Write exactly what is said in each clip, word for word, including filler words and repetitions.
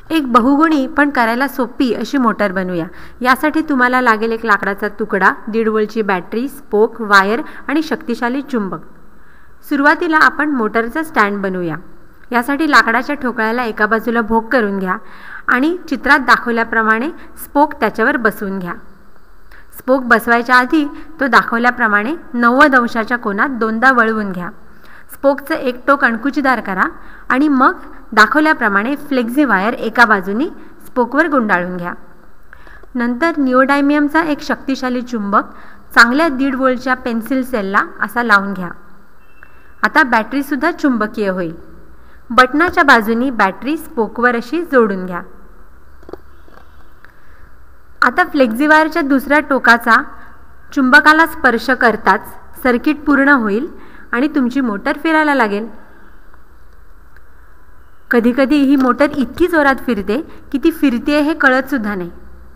एक बहुगुणी पण करायला सोपी अशी मोटर बनवूया। यासाठी तुम्हाला लागेल एक लाकडाचा तुकडा, दीड वोल्टची बॅटरी, स्पोक, वायर आणि शक्तिशाली चुंबक। सुरुवातीला आपण मोटरचा स्टँड बनवूया। यासाठी लाकडाच्या ठोकळ्याला एका बाजूला भोक करून घ्या आणि चित्रात दाखवल्याप्रमाणे स्पोक त्याच्यावर बसवून घ्या। स्पोक बसवायच्या आधी तो दाखवल्याप्रमाणे नव्वद अंशाच्या कोनात दोनदा वळवून घ्या। स्पोकचं एक टोक अणकुचीदार करा आणि मग दाखवल्याप्रमाणे फ्लेक्सी वायर एका बाजूनी स्पोकवर गुंडाळून घ्या। नंतर निओडायमियमचा एक शक्तिशाली चुंबक चांगल्या दीड वोल्टच्या पेन्सिल सेलला असा लावून घ्या। आता बॅटरी सुद्धा चुंबकीय होईल। बटनाच्या बाजूनी बॅटरी स्पोकवर अशी जोडून घ्या। आता फ्लेक्सी वायरच्या दुसऱ्या टोकाचा चुंबकाला स्पर्श करताच सर्किट पूर्ण होईल आणि तुमची मोटर फिरायला लागेल। कधीकधी ही मोटर इतकी जोरात फिरते की ती फिरते हे कळत सुद्धा नाही।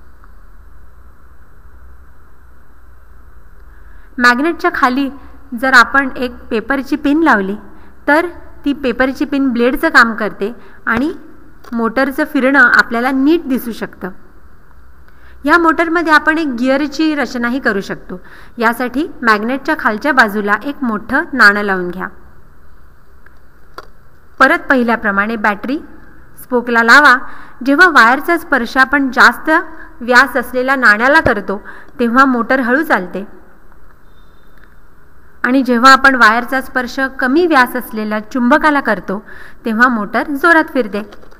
मॅग्नेटच्या खाली जर आपण एक पेपरची पिन लावली तर ती पेपरची पिन ब्लेडचं काम करते आणि मोटरचं फिरणं आपल्याला नीट दिसू शकतं। या मोटरमध्ये आपण एक गिअरची रचनाही करू शकतो। यासाठी मॅग्नेटच्या खालच्या बाजूला एक मोठं नाणं लावून घ्या। परत पहिल्याप्रमाणे बॅटरी स्पोकला लावा। जेव्हा वायरचा स्पर्श आपण जास्त व्यास असलेल्या नाण्याला करतो तेव्हा मोटर हळू चालते आणि जेव्हा आपण वायरचा स्पर्श कमी व्यास असलेल्या चुंबकाला करतो तेव्हा मोटर जोरात फिरते।